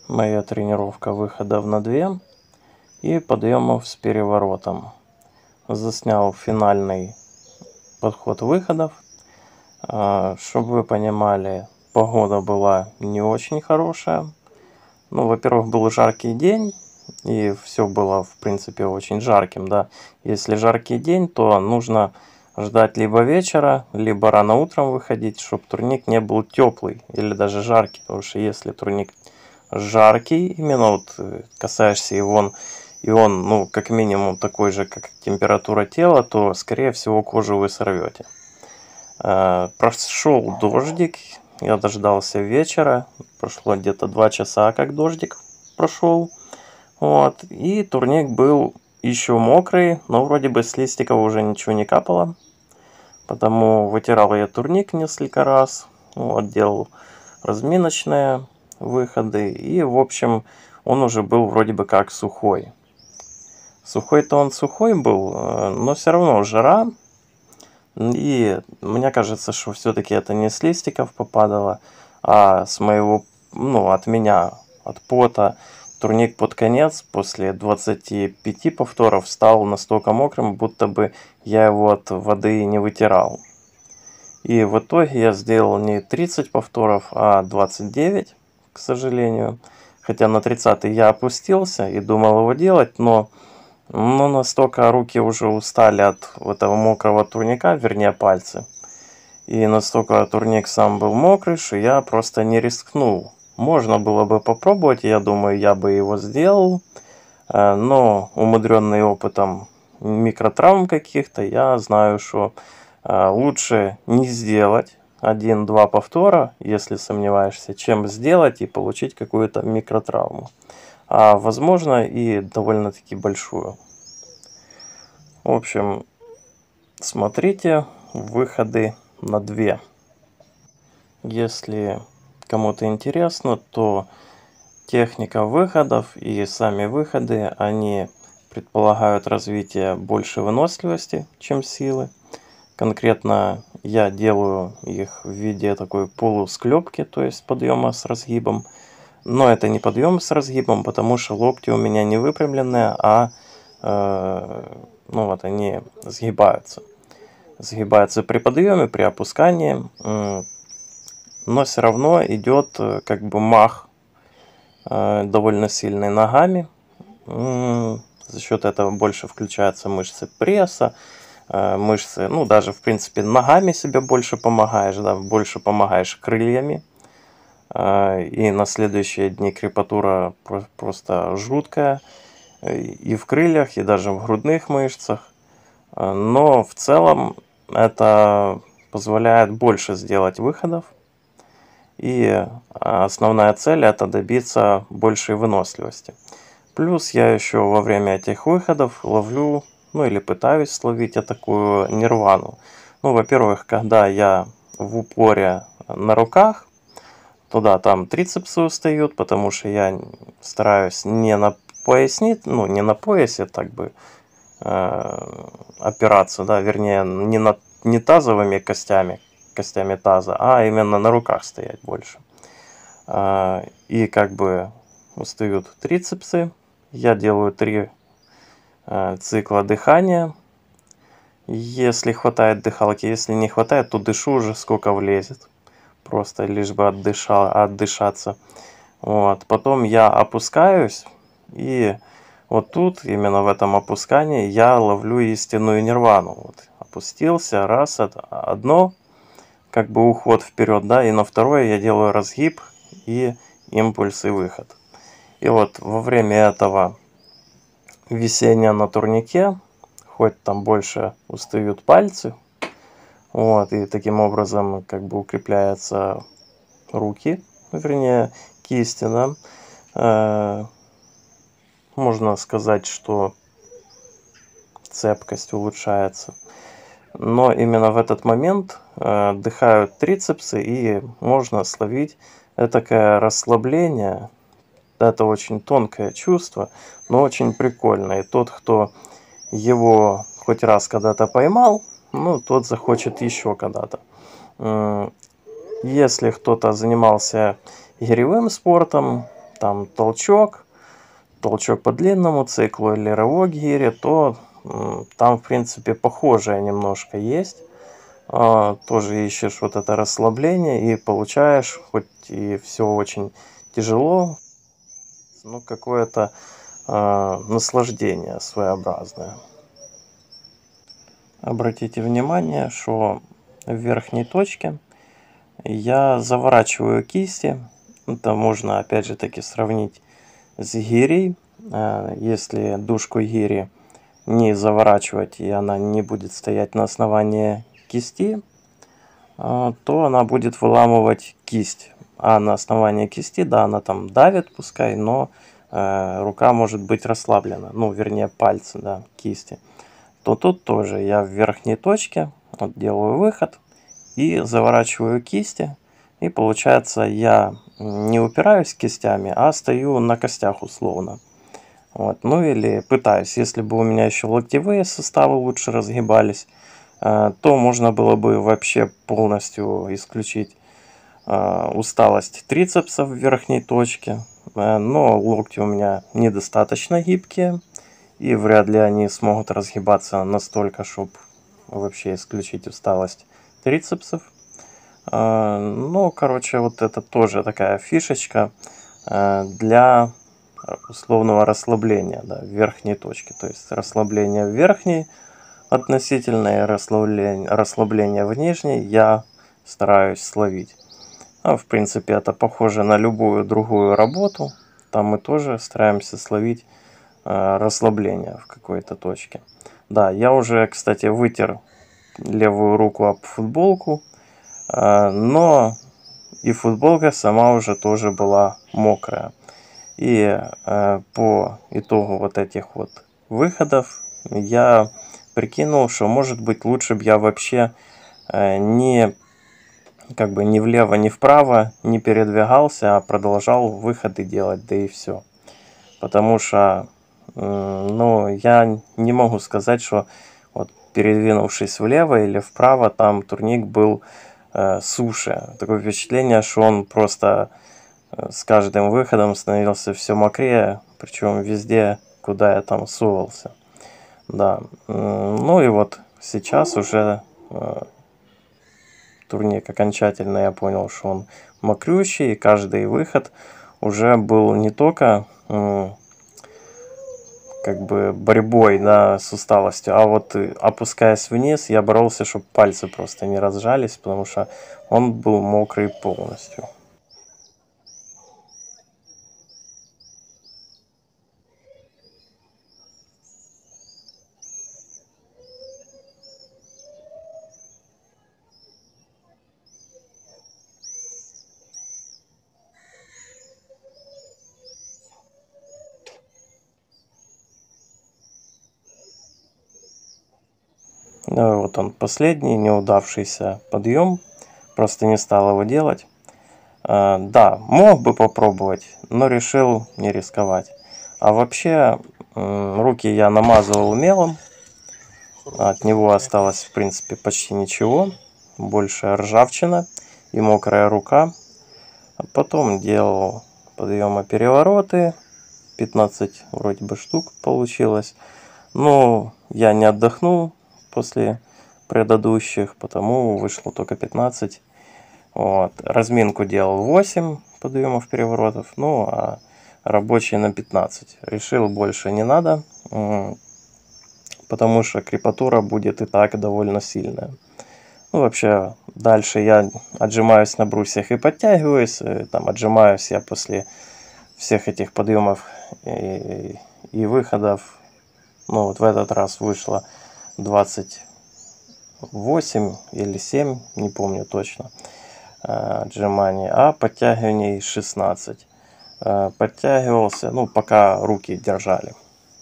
Моя тренировка выходов на 2 и подъемов с переворотом. Заснял финальный подход выходов. Чтобы вы понимали, погода была не очень хорошая. Ну, во-первых, был жаркий день, и все было, в принципе, очень жарким, да. Если жаркий день, то нужно ждать либо вечера, либо рано утром выходить, чтобы турник не был теплый или даже жаркий. Потому что если турник жаркий, именно вот касаешься его, и он, ну, как минимум такой же, как температура тела, то, скорее всего, кожу вы сорвете. Прошел дождик, я дождался вечера, прошло где-то 2 часа, как дождик прошел. Вот, и турник был еще мокрый, но вроде бы с листиков уже ничего не капало. Потому вытирал я турник несколько раз, вот, делал разминочные выходы. И, в общем, он уже был вроде бы как сухой. Сухой-то он сухой был, но все равно жара. И мне кажется, что все-таки это не с листиков попадало, а с моего, ну, от меня, от пота. Турник под конец, после 25 повторов, стал настолько мокрым, будто бы я его от воды не вытирал. И в итоге я сделал не 30 повторов, а 29, к сожалению. Хотя на 30 я опустился и думал его делать, но настолько руки уже устали от этого мокрого турника, вернее пальцы. И настолько турник сам был мокрый, что я просто не рискнул. Можно было бы попробовать, я думаю, я бы его сделал. Но умудренный опытом микротравм каких-то, я знаю, что лучше не сделать 1-2 повтора, если сомневаешься, чем сделать и получить какую-то микротравму. А возможно и довольно-таки большую. В общем, смотрите выходы на 2. Если кому-то интересно, то техника выходов и сами выходы, они предполагают развитие больше выносливости, чем силы. Конкретно я делаю их в виде такой полусклепки, то есть подъема с разгибом. Но это не подъем с разгибом, потому что локти у меня не выпрямленные, а ну вот они сгибаются. Сгибаются при подъеме, при опускании. Но все равно идет как бы мах довольно сильный ногами. За счет этого больше включаются мышцы пресса, мышцы, ну даже в принципе ногами себе больше помогаешь, да, больше помогаешь крыльями. И на следующие дни крепатура просто жуткая и в крыльях, и даже в грудных мышцах. Но в целом это позволяет больше сделать выходов. И основная цель это добиться большей выносливости. Плюс я еще во время этих выходов ловлю, ну или пытаюсь словить такую нирвану. Ну, во-первых, когда я в упоре на руках, то там трицепсы устают, потому что я стараюсь не на пояснице, ну не на поясе так бы опираться, да, вернее не тазовыми костями таза, а именно на руках стоять больше. И как бы устают трицепсы. Я делаю 3 цикла дыхания. Если хватает дыхалки, если не хватает, то дышу уже сколько влезет. Просто лишь бы отдышаться. Вот. Потом я опускаюсь. И вот тут, именно в этом опускании, я ловлю истинную нирвану. Вот. Опустился, раз, одно, как бы уход вперед, да, и на второе я делаю разгиб и импульс и выход. И вот во время этого висения на турнике, хоть там больше устают пальцы, вот, и таким образом как бы укрепляются руки, вернее кисти, да, можно сказать, что цепкость улучшается. Но именно в этот момент отдыхают трицепсы, и можно словить этакое расслабление. Это очень тонкое чувство, но очень прикольно. И тот, кто его хоть раз когда-то поймал, ну, тот захочет еще когда-то. Если кто-то занимался игровым спортом, там толчок по длинному циклу или рывок гири, то там, в принципе, похожее немножко есть. Тоже ищешь вот это расслабление и получаешь, хоть и все очень тяжело, ну, какое-то наслаждение своеобразное. Обратите внимание, что в верхней точке я заворачиваю кисти. Это можно опять же таки сравнить с гирей. Если дужку гири не заворачивать и она не будет стоять на основании кисти, то она будет выламывать кисть. А на основании кисти, да, она там давит, пускай, но рука может быть расслаблена. Ну, вернее, пальцы, да, кисти. То тут тоже я в верхней точке вот, делаю выход и заворачиваю кисти. И получается, я не упираюсь кистями, а стою на костях условно. Вот. Ну или пытаюсь. Если бы у меня еще локтевые суставы лучше разгибались, то можно было бы вообще полностью исключить усталость трицепса в верхней точке. Но локти у меня недостаточно гибкие, и вряд ли они смогут разгибаться настолько, чтобы вообще исключить усталость трицепсов. Ну, короче, вот это тоже такая фишечка для условного расслабления, да, в верхней точке. То есть расслабление в верхней относительное, расслабление в нижней я стараюсь словить. В принципе, это похоже на любую другую работу. Там мы тоже стараемся словить расслабление в какой-то точке. Да, я уже, кстати, вытер левую руку об футболку, но и футболка сама уже тоже была мокрая. И по итогу вот этих вот выходов я прикинул, что может быть лучше бы я вообще не ни влево, ни вправо не передвигался, а продолжал выходы делать, да и все. Потому что, ну, я не могу сказать, что вот передвинувшись влево или вправо, там турник был суше. Такое впечатление, что он просто с каждым выходом становился все мокрее, причем везде, куда я там сувался. Да, ну и вот сейчас уже турник окончательно я понял, что он мокрющий, и каждый выход уже был не только как бы борьбой, да, с усталостью, а вот опускаясь вниз, я боролся, чтобы пальцы просто не разжались, потому что он был мокрый полностью. Ну, вот он последний неудавшийся подъем, просто не стал его делать. Да, мог бы попробовать, но решил не рисковать. А вообще, руки я намазывал мелом, от него осталось, в принципе, почти ничего, больше ржавчина и мокрая рука. А потом делал подъемы-перевороты, 15 вроде бы штук получилось. Но я не отдохнул после предыдущих, потому вышло только 15. Вот. Разминку делал 8 подъемов переворотов, ну а рабочий на 15. Решил, больше не надо, потому что крепатура будет и так довольно сильная. Ну, вообще, дальше я отжимаюсь на брусьях и подтягиваюсь. Там отжимаюсь я после всех этих подъемов и выходов. Ну, вот в этот раз вышло 28 или 7, не помню точно, отжиманий, а подтягиваний 16. Подтягивался, ну, пока руки держали.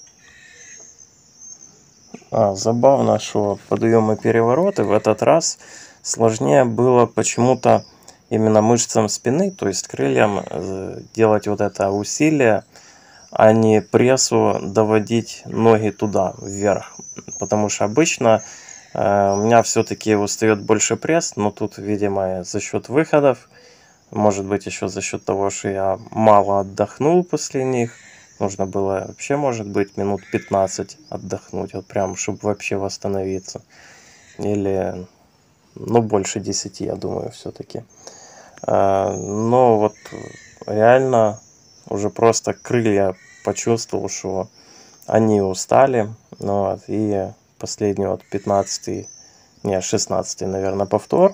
Забавно, что подъемы перевороты в этот раз сложнее было почему-то именно мышцам спины, то есть крыльям, делать вот это усилие, а не прессу доводить ноги туда, вверх. Потому что обычно у меня все-таки устает больше пресс, но тут, видимо, за счет выходов Может быть, еще за счет того, что я мало отдохнул после них. Нужно было вообще, может быть, минут 15 отдохнуть, вот прям, чтобы вообще восстановиться. Или, ну, больше 10, я думаю, все-таки. Но вот реально уже просто крылья почувствовал, что они устали. Ну, вот, и последний вот 15-й, не, 16-й, наверное, повтор.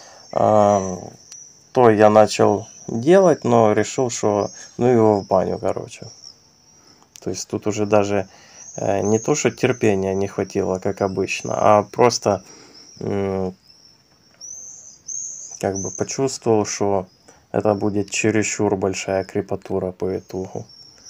То я начал делать, но решил, что ну его в баню, короче. То есть тут уже даже не то, что терпения не хватило, как обычно, а просто как бы почувствовал, что это будет чересчур большая крепатура по итогу.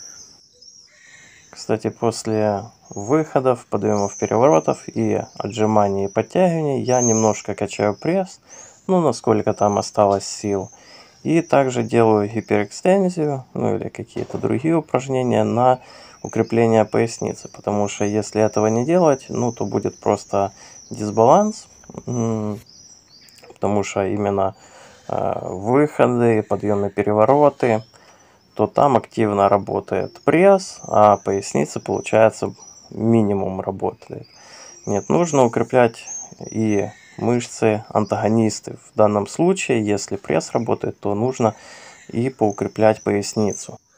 Кстати, после выходов, подъемов, переворотов и отжиманий и подтягиваний я немножко качаю пресс, ну насколько там осталось сил. И также делаю гиперэкстензию, ну или какие-то другие упражнения на укрепление поясницы. Потому что если этого не делать, ну то будет просто дисбаланс. Потому что именно выходы, подъемы, перевороты, то там активно работает пресс, а поясница, получается, минимум работает. Нет, нужно укреплять и мышцы антагонисты. В данном случае, если пресс работает, то нужно и поукреплять поясницу.